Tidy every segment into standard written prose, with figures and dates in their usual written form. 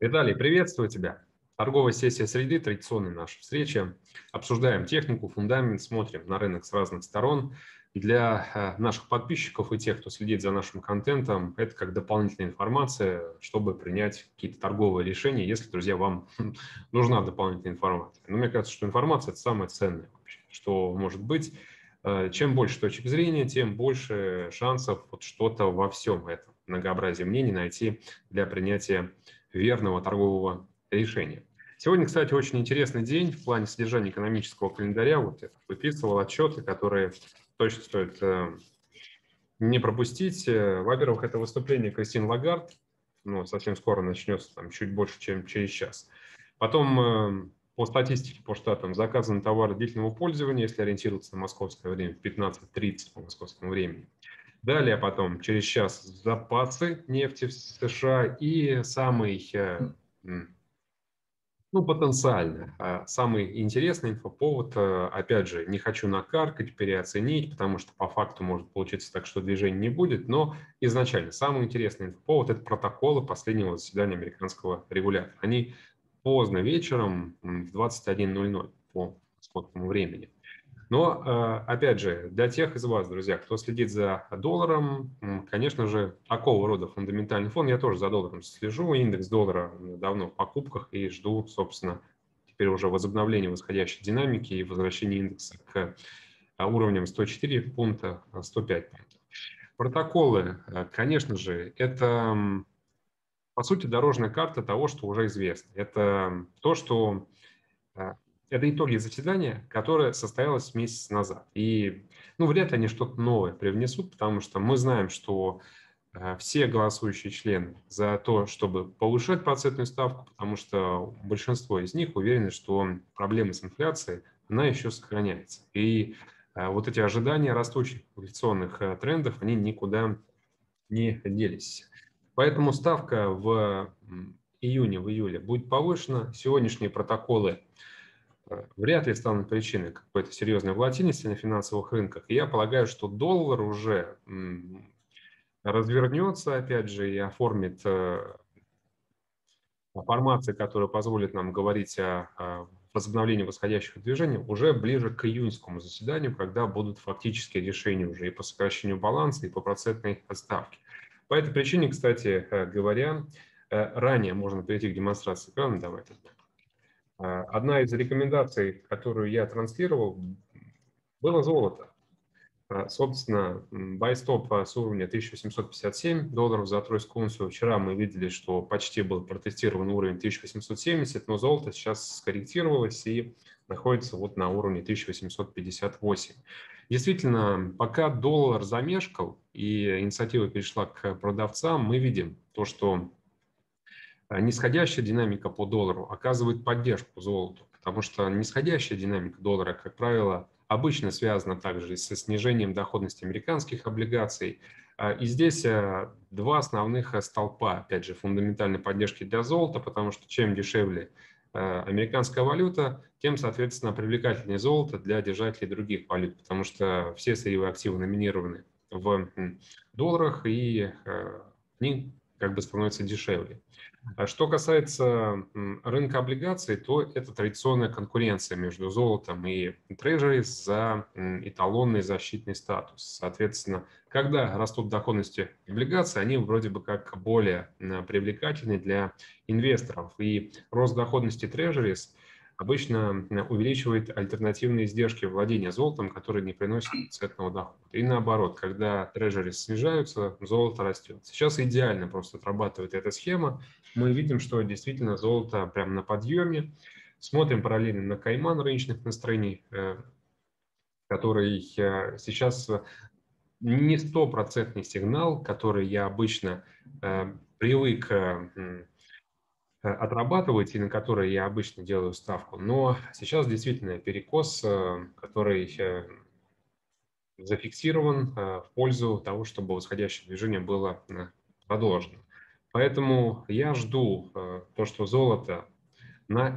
Виталий, приветствую тебя. Торговая сессия среды, традиционная наша встреча. Обсуждаем технику, фундамент, смотрим на рынок с разных сторон. Для наших подписчиков и тех, кто следит за нашим контентом, это как дополнительная информация, чтобы принять какие-то торговые решения, если, друзья, вам нужна дополнительная информация. Но мне кажется, что информация – это самое ценное вообще, что может быть. Чем больше точек зрения, тем больше шансов вот что-то во всем этом многообразии мнений найти для принятия верного торгового решения. Сегодня, кстати, очень интересный день в плане содержания экономического календаря. Вот я выписывал отчеты, которые точно стоит не пропустить. Во-первых, это выступление Кристин Лагард. Ну, совсем скоро начнется, там, чуть больше, чем через час. Потом по статистике по штатам заказы на товары длительного пользования, если ориентироваться на московское время, в 15:30 по московскому времени. Далее потом, через час, запасы нефти в США и самый, ну, потенциально, самый интересный инфоповод, опять же, не хочу накаркать, переоценить, потому что по факту может получиться так, что движения не будет, но изначально самый интересный инфоповод – это протоколы последнего заседания американского регулятора. Они поздно вечером, в 21:00 по московскому времени. Но, опять же, для тех из вас, друзья, кто следит за долларом, конечно же, такого рода фундаментальный фон, я тоже за долларом слежу, индекс доллара давно в покупках и жду, собственно, теперь уже возобновления восходящей динамики и возвращения индекса к уровням 104 пункта, 105 пунктов. Протоколы, конечно же, это, по сути, дорожная карта того, что уже известно. Это то, что это итоги заседания, которое состоялось месяц назад. И, ну, вряд ли они что-то новое привнесут, потому что мы знаем, что все голосующие члены за то, чтобы повышать процентную ставку, потому что большинство из них уверены, что проблема с инфляцией, она еще сохраняется. И вот эти ожидания растущих инфляционных трендов, они никуда не делись. Поэтому ставка в июне, в июле будет повышена. Сегодняшние протоколы вряд ли станут причиной какой-то серьезной волатильности на финансовых рынках. И я полагаю, что доллар уже развернется, опять же, и оформит формации, которая позволит нам говорить о возобновлении восходящих движений уже ближе к июньскому заседанию, когда будут фактические решения уже и по сокращению баланса, и по процентной ставке. По этой причине, кстати говоря, ранее можно перейти к демонстрации экрана. Давайте. Одна из рекомендаций, которую я транслировал, было золото. Собственно, байстоп с уровня $1857 за тройскую унцию. Вчера мы видели, что почти был протестирован уровень 1870, но золото сейчас скорректировалось и находится вот на уровне 1858. Действительно, пока доллар замешкал и инициатива перешла к продавцам, мы видим то, что нисходящая динамика по доллару оказывает поддержку золоту, потому что нисходящая динамика доллара, как правило, обычно связана также со снижением доходности американских облигаций. И здесь два основных столпа, опять же, фундаментальной поддержки для золота, потому что чем дешевле американская валюта, тем, соответственно, привлекательнее золото для держателей других валют, потому что все сырьевые активы номинированы в долларах, и они как бы становятся дешевле. Что касается рынка облигаций, то это традиционная конкуренция между золотом и трежери за эталонный защитный статус. Соответственно, когда растут доходности облигаций, они вроде бы как более привлекательны для инвесторов. И рост доходности трежерис обычно увеличивает альтернативные издержки владения золотом, которые не приносят ценного дохода. И наоборот, когда трежерис снижаются, золото растет. Сейчас идеально просто отрабатывает эта схема. Мы видим, что действительно золото прямо на подъеме. Смотрим параллельно на Кайман рыночных настроений, который сейчас не стопроцентный сигнал, который я обычно привык отрабатывать и на который я обычно делаю ставку. Но сейчас действительно перекос, который зафиксирован в пользу того, чтобы восходящее движение было продолжено. Поэтому я жду то, что золото,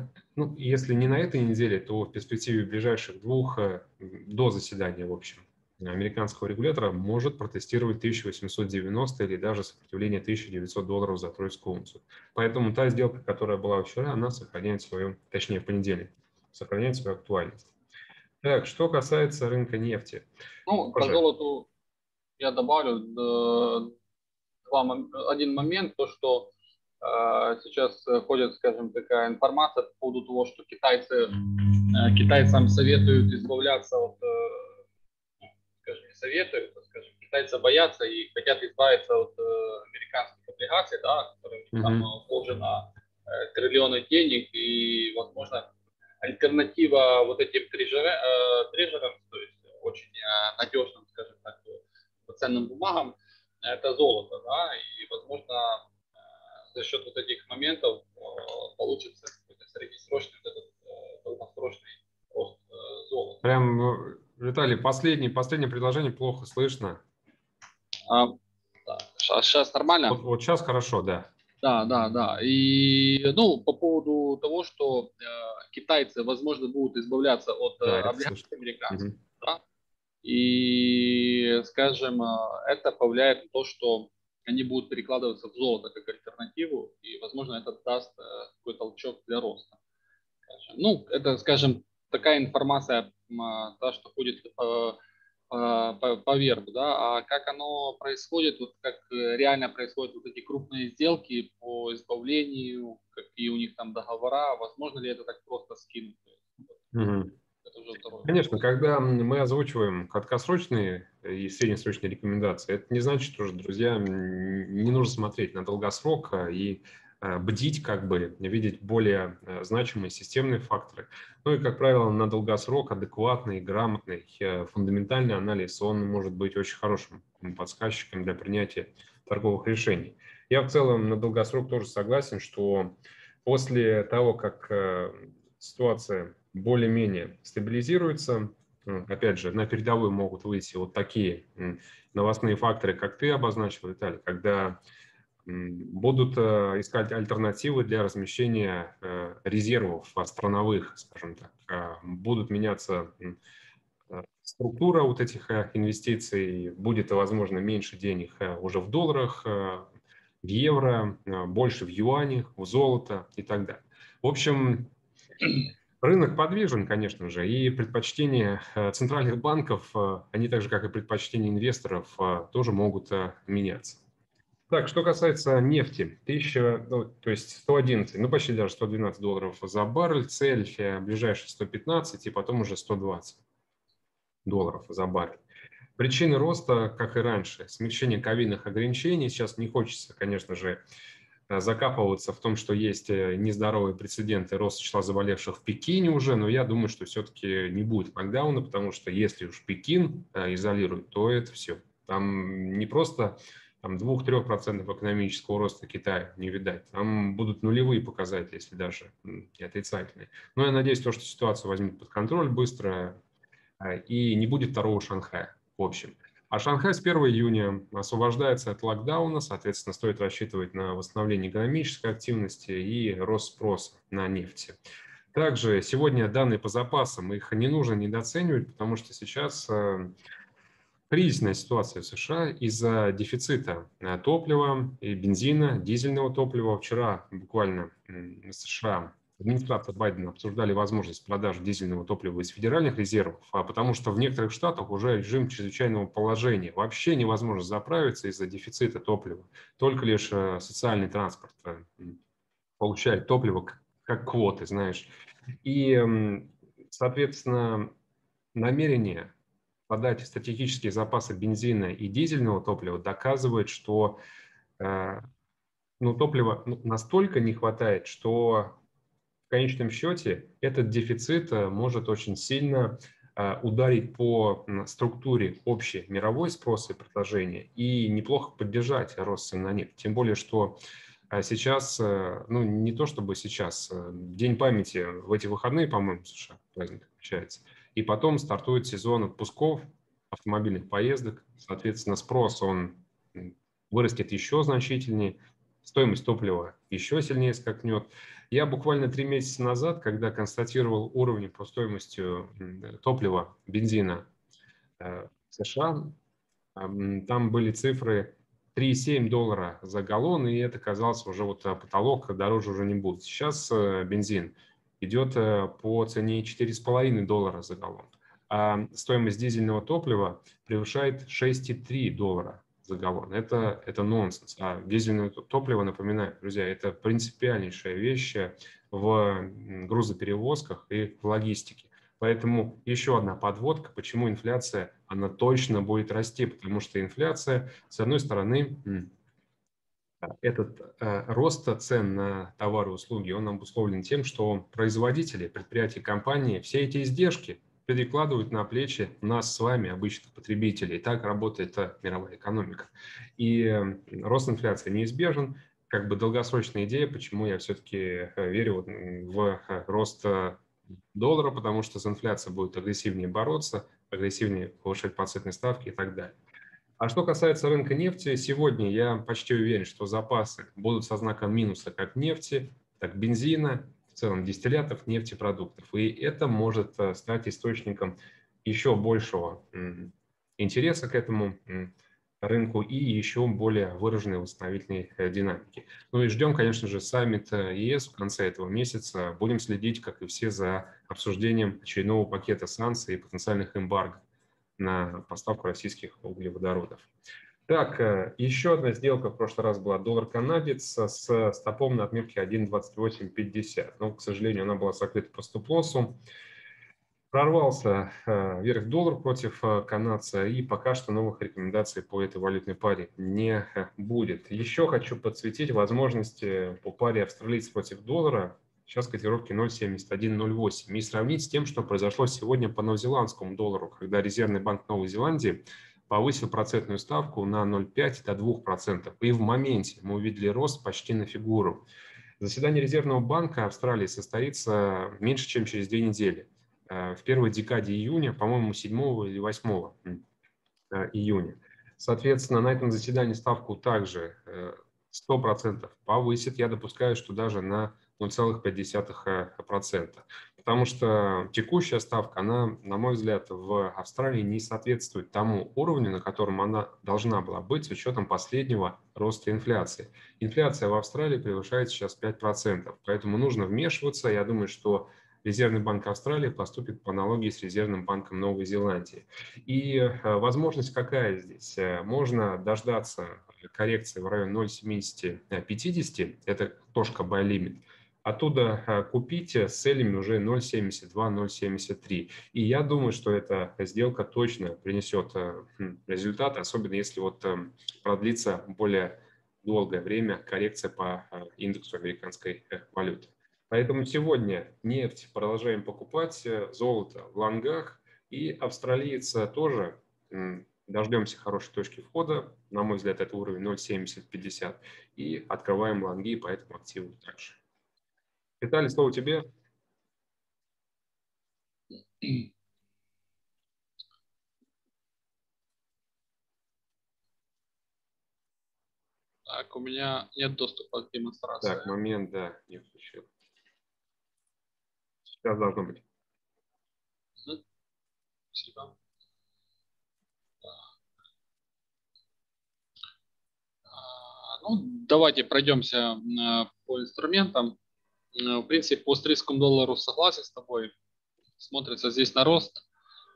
если не на этой неделе, то в перспективе ближайших двух, до заседания, в общем, американского регулятора может протестировать 1890 или даже сопротивление $1900 за тройскую унцию. Поэтому та сделка, которая была вчера, она сохраняет свою, точнее в понедельник, сохраняет свою актуальность. Так, что касается рынка нефти. Ну, по золоту я добавлю один момент, то, что сейчас ходит, скажем, такая информация по поводу того, что китайцам советуют избавляться от, скажем, не советуют, а, скажем, китайцы боятся и хотят избавиться от американских облигаций, да, которые там вложено триллионы денег, и, возможно, альтернатива вот этим трежерам, то есть очень надежным, скажем так, ценным бумагам, это золото, да, и, возможно, за счет вот этих моментов получится какой-то среднесрочный, долгосрочный рост золота. Прям, Виталий, последнее предложение плохо слышно. Да. Сейчас нормально? Вот сейчас хорошо, да. Да. И, ну, по поводу того, что китайцы, возможно, будут избавляться от облигаций американцев, да? И, скажем, это повлияет на то, что они будут перекладываться в золото как альтернативу, и, возможно, это даст какой-то толчок для роста. Ну, это, скажем, такая информация, та, что ходит по верху, да, а как оно происходит, вот как реально происходят вот эти крупные сделки по избавлению, какие у них там договора, возможно ли это так просто скинуть? Это уже Конечно, когда мы озвучиваем краткосрочные и среднесрочные рекомендации, это не значит, что, друзья, не нужно смотреть на долгосрок и бдить, как бы, видеть более значимые системные факторы. Ну и, как правило, на долгосрок адекватный, грамотный, фундаментальный анализ, он может быть очень хорошим подсказчиком для принятия торговых решений. Я в целом на долгосрок тоже согласен, что после того, как ситуация более-менее стабилизируется, опять же, на передовую могут выйти вот такие новостные факторы, как ты обозначил, Виталий, когда будут искать альтернативы для размещения резервов страновых, скажем так. Будут меняться структура вот этих инвестиций, будет, возможно, меньше денег уже в долларах, в евро, больше в юанях, в золото и так далее. В общем, рынок подвижен, конечно же, и предпочтения центральных банков, они так же, как и предпочтения инвесторов, тоже могут меняться. Так, что касается нефти, то есть 111, ну почти даже $112 за баррель, цель ближайшие 115 и потом уже $120 за баррель. Причины роста, как и раньше, смягчение ковидных ограничений. Сейчас не хочется, конечно же, закапываться в том, что есть нездоровые прецеденты роста числа заболевших в Пекине уже, но я думаю, что все-таки не будет локдауна, потому что если уж Пекин изолирует, то это все. Там не просто 2-3% экономического роста Китая не видать, там будут нулевые показатели, если даже и отрицательные. Но я надеюсь, что ситуация возьмет под контроль быстро и не будет второго Шанхая в общем. А Шанхай с 1 июня освобождается от локдауна, соответственно, стоит рассчитывать на восстановление экономической активности и рост спроса на нефть. Также сегодня данные по запасам, их не нужно недооценивать, потому что сейчас кризисная ситуация в США из-за дефицита топлива и бензина, дизельного топлива. Вчера буквально в США администрация Байдена обсуждали возможность продажи дизельного топлива из федеральных резервов, потому что в некоторых штатах уже режим чрезвычайного положения. Вообще невозможно заправиться из-за дефицита топлива. Только лишь социальный транспорт получает топливо как квоты, знаешь. И, соответственно, намерение подать стратегические запасы бензина и дизельного топлива доказывает, что топлива настолько не хватает, что в конечном счете этот дефицит может очень сильно ударить по структуре общей мировой спроса и предложения и неплохо поддержать рост цен на нефть. Тем более, что сейчас, не то чтобы сейчас, День памяти в эти выходные, по-моему, в США праздник отмечается, и потом стартует сезон отпусков, автомобильных поездок, соответственно, спрос, он вырастет еще значительнее, стоимость топлива еще сильнее скакнет. Я буквально 3 месяца назад, когда констатировал уровни по стоимости топлива, бензина США. Там были цифры $3,7 за галлон, и это казалось уже вот потолок, дороже уже не будет. Сейчас бензин идет по цене $4,5 за галлон, а стоимость дизельного топлива превышает $6,3 за галлон. Это нонсенс. А дизельное топливо, напоминаю, друзья, это принципиальнейшая вещь в грузоперевозках и в логистике. Поэтому еще одна подводка, почему инфляция, она точно будет расти, потому что инфляция, с одной стороны, этот рост цен на товары и услуги, он обусловлен тем, что производители, предприятия, компании все эти издержки перекладывают на плечи нас с вами, обычных потребителей. Так работает мировая экономика. И рост инфляции неизбежен. Как бы долгосрочная идея, почему я все-таки верю в рост доллара, потому что с инфляцией будет агрессивнее бороться, агрессивнее повышать процентные ставки и так далее. А что касается рынка нефти, сегодня я почти уверен, что запасы будут со знаком минуса как нефти, так бензина, в целом дистиллятов, нефтепродуктов. И это может стать источником еще большего интереса к этому рынку и еще более выраженной восстановительной динамики. Ну и ждем, конечно же, саммит ЕС в конце этого месяца. Будем следить, как и все, за обсуждением очередного пакета санкций и потенциальных эмбарго на поставку российских углеводородов. Так, еще одна сделка в прошлый раз была доллар-канадец с стопом на отметке 1.2850. Но, к сожалению, она была закрыта по стоп-лоссу. Прорвался вверх доллар против канадца, и пока что новых рекомендаций по этой валютной паре не будет. Еще хочу подсветить возможности по паре австралийц против доллара. Сейчас котировки 0.7108. И сравнить с тем, что произошло сегодня по новозеландскому доллару, когда Резервный банк Новой Зеландии повысил процентную ставку на 0,5 до 2%. И в моменте мы увидели рост почти на фигуру. Заседание Резервного банка Австралии состоится меньше, чем через 2 недели. В первой декаде июня, по-моему, 7 или 8 июня. Соответственно, на этом заседании ставку также 100% повысит. Я допускаю, что даже на 0,5%. Потому что текущая ставка, она, на мой взгляд, в Австралии не соответствует тому уровню, на котором она должна была быть с учетом последнего роста инфляции. Инфляция в Австралии превышает сейчас 5%. Поэтому нужно вмешиваться. Я думаю, что Резервный банк Австралии поступит по аналогии с Резервным банком Новой Зеландии. И возможность какая здесь? Можно дождаться коррекции в районе 0,7050, это точка buy limit. Оттуда купить с целями уже 0,72-0,73. И я думаю, что эта сделка точно принесет результат, особенно если вот продлится более долгое время коррекция по индексу американской валюты. Поэтому сегодня нефть продолжаем покупать, золото в лонгах, и австралиец тоже дождемся хорошей точки входа. На мой взгляд, это уровень 0,7050. И открываем лонги по этому активу также. Виталий, слово тебе. Так, у меня нет доступа к демонстрации. Так, момент, да, не включил. Сейчас должно быть. Спасибо. Ну, давайте пройдемся по инструментам. В принципе, по австралийскому доллару согласен с тобой. Смотрится здесь на рост.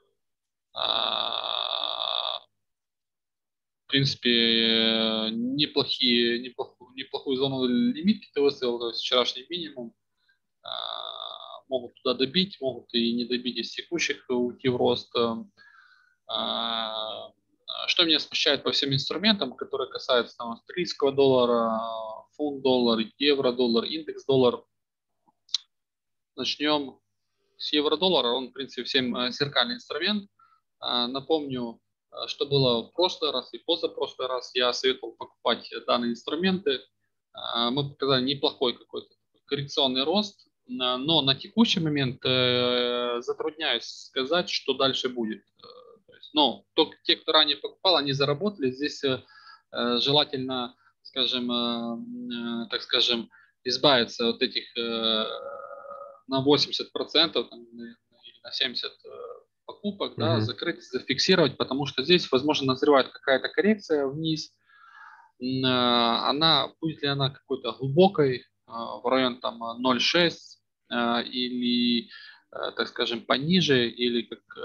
В принципе, неплохую зону лимитки ты выставил, то есть вчерашний минимум. Могут туда добить, могут и не добить из текущих, уйти в рост. Что меня смущает по всем инструментам, которые касаются там, австралийского доллара, фунт доллар, евро доллар, индекс доллар. Начнем с евро доллара. Он, в принципе, всем зеркальный инструмент. Напомню, что было в прошлый раз и позапрошлый раз. Я советовал покупать данные инструменты. Мы показали неплохой какой-то коррекционный рост, но на текущий момент затрудняюсь сказать, что дальше будет. Но только те, кто ранее покупал, они заработали. Здесь желательно, скажем, так скажем, избавиться от этих на 80% или на 70% покупок, да, закрыть, зафиксировать, потому что здесь, возможно, назревает какая-то коррекция вниз. Будет ли она какой-то глубокой, в район там 0,6 или, так скажем, пониже, или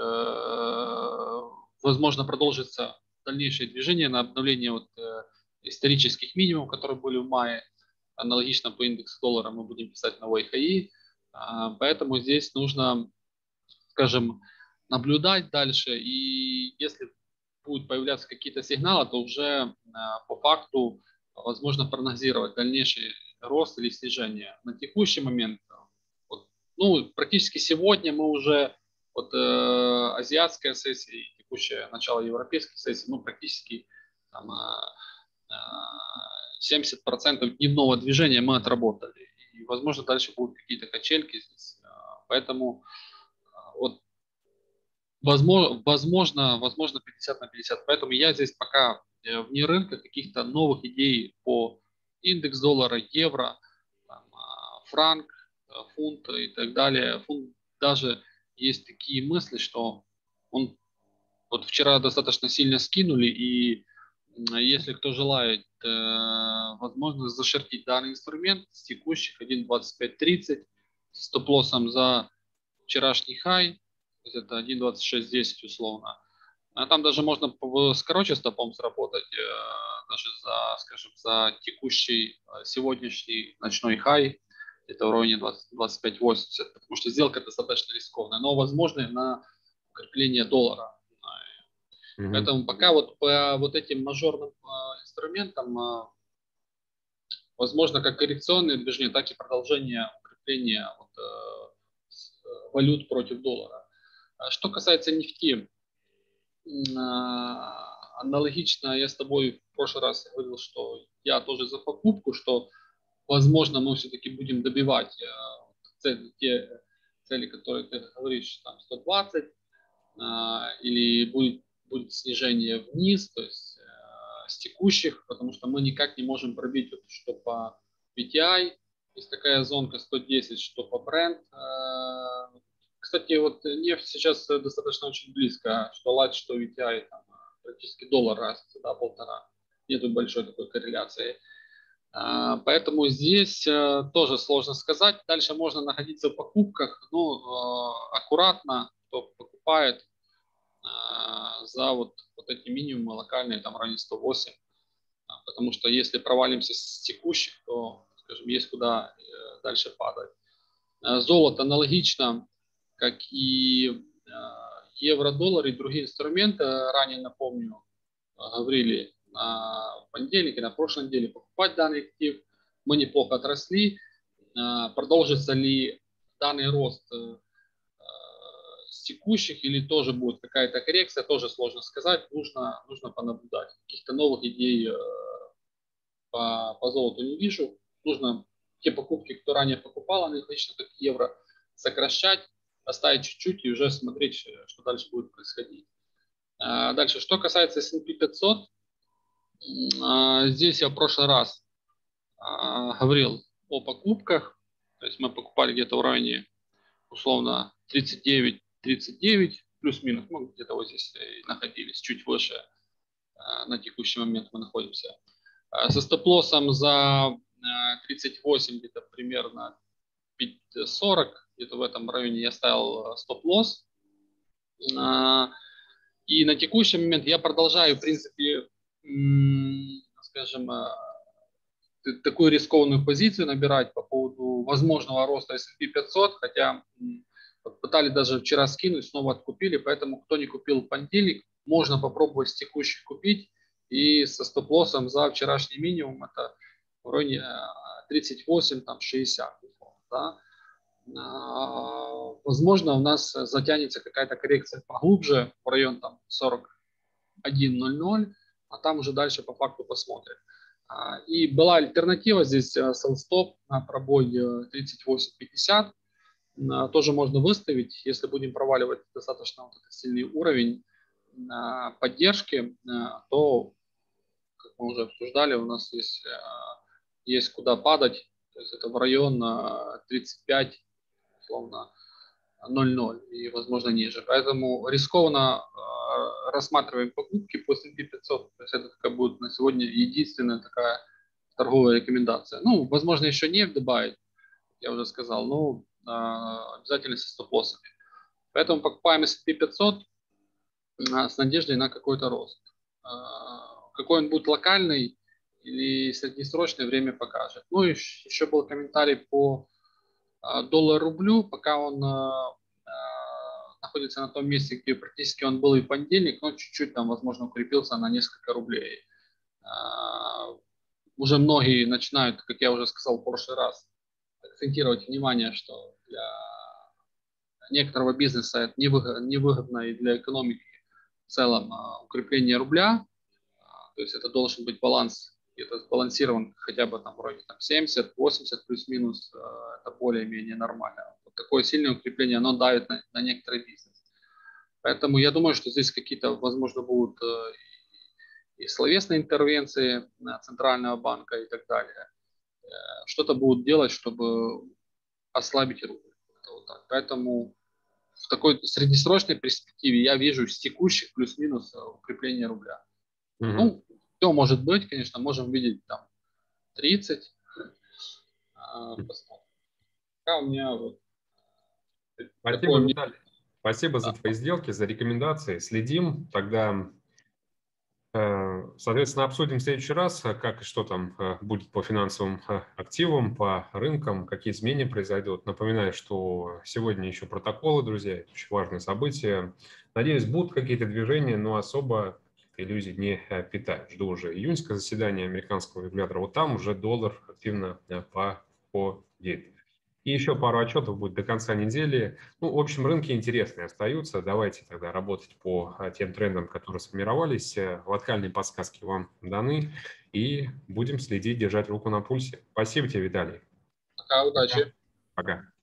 возможно, продолжится дальнейшее движение на обновление исторических минимумов, которые были в мае. Аналогично по индексу доллара мы будем писать новые хаи. Поэтому здесь нужно, скажем, наблюдать дальше. И если будут появляться какие-то сигналы, то уже по факту возможно прогнозировать дальнейший рост или снижение. На текущий момент, практически сегодня мы уже азиатская сессия и текущее начало европейской сессии, практически там, 70% дневного движения мы отработали. И, возможно, дальше будут какие-то качельки здесь. Поэтому возможно 50 на 50. Поэтому я здесь пока вне рынка каких-то новых идей по индекс доллара, евро, франк, фунт и так далее. Фунт даже есть такие мысли, что вчера достаточно сильно скинули, и если кто желает, возможно, зашортить данный инструмент с текущих 1.2530 с стоп-лоссом за вчерашний хай, то есть это 1.2610 условно. А там даже можно с короче стопом сработать, даже за текущий сегодняшний ночной хай, это в районе 25.80, потому что сделка достаточно рискованная, но возможно на укрепление доллара. Поэтому пока по этим мажорным инструментам возможно как коррекционные движения, так и продолжение укрепления валют против доллара. Что касается нефти, аналогично я с тобой в прошлый раз говорил, что я тоже за покупку, что возможно мы все-таки будем добивать те цели, которые ты говоришь, там 120, или будет снижение вниз, то есть с текущих, потому что мы никак не можем пробить, что по PTI, есть такая зонка 110, что по Brent. Кстати, нефть сейчас достаточно очень близко, что LAT, что VTI, там, практически доллар раз, да, полтора. Нету большой такой корреляции. Поэтому здесь тоже сложно сказать. Дальше можно находиться в покупках, аккуратно, кто покупает за эти минимумы локальные, там в районе 108. Потому что если провалимся с текущих, то, скажем, есть куда дальше падать. Золото аналогично, как и евро-доллар и другие инструменты. Ранее, напомню, говорили на понедельнике, на прошлой неделе покупать данный актив. Мы неплохо отросли. Продолжится ли данный рост с текущих или тоже будет какая-то коррекция, тоже сложно сказать. Нужно понаблюдать. Каких-то новых идей по золоту не вижу. Нужно те покупки, кто ранее покупал, аналогично как евро, сокращать, оставить чуть-чуть и уже смотреть, что дальше будет происходить. Дальше, что касается S&P 500, здесь я в прошлый раз говорил о покупках, то есть мы покупали где-то в районе условно 39-39 плюс-минус, где-то вот здесь находились, чуть выше на текущий момент мы находимся. Со стоп-лоссом за 38 где-то примерно 40, где-то в этом районе я ставил стоп-лосс. И на текущий момент я продолжаю, в принципе, скажем, такую рискованную позицию набирать по поводу возможного роста S&P 500, хотя пытались даже вчера скинуть, снова откупили, поэтому кто не купил в понедельник, можно попробовать с текущих купить и со стоп-лоссом за вчерашний минимум, это в районе 38-60. Да? Возможно, у нас затянется какая-то коррекция поглубже, в район там 41.00, а там уже дальше по факту посмотрим. И была альтернатива здесь sell-stop на пробой 38.50. Тоже можно выставить, если будем проваливать достаточно сильный уровень поддержки, то, как мы уже обсуждали, у нас есть куда падать. То есть это в район 35, условно, 0,0 и, возможно, ниже. Поэтому рискованно рассматриваем покупки по S&P 500. То есть это такая будет на сегодня единственная такая торговая рекомендация. Ну, возможно, еще нефть добавить, я уже сказал, но обязательно со стоп-лоссами. Поэтому покупаем S&P 500 с надеждой на какой-то рост. Какой он будет локальный или среднесрочное, время покажет. Ну и еще был комментарий по доллар-рублю, пока он находится на том месте, где практически он был и в понедельник, но чуть-чуть там, возможно, укрепился на несколько рублей. Уже многие начинают, как я уже сказал в прошлый раз, акцентировать внимание, что для некоторого бизнеса это невыгодно и для экономики в целом укрепление рубля. То есть это должен быть баланс, где-то сбалансирован хотя бы там вроде там 70-80 плюс-минус, это более-менее нормально. Вот такое сильное укрепление, оно давит на некоторый бизнес. Поэтому я думаю, что здесь какие-то, возможно, будут и словесные интервенции Центрального банка и так далее. Что-то будут делать, чтобы ослабить рубль. Вот так. Поэтому в такой среднесрочной перспективе я вижу с текущих плюс-минус укрепление рубля. Ну, все может быть, конечно, можем видеть там 30. Посмотрим. Пока у меня вот Спасибо, Виталий. Спасибо за твои сделки, за рекомендации. Следим. Тогда, соответственно, обсудим в следующий раз, как и что там будет по финансовым активам, по рынкам, какие изменения произойдут. Напоминаю, что сегодня еще протоколы, друзья, это очень важное событие. Надеюсь, будут какие-то движения, но особо иллюзий не питаю. Жду уже июньское заседание американского регулятора. Вот там уже доллар активно походит. И еще пару отчетов будет до конца недели. Ну, в общем, рынки интересные остаются. Давайте тогда работать по тем трендам, которые сформировались. Локальные подсказки вам даны. И будем следить, держать руку на пульсе. Спасибо тебе, Виталий. Пока, удачи. Пока.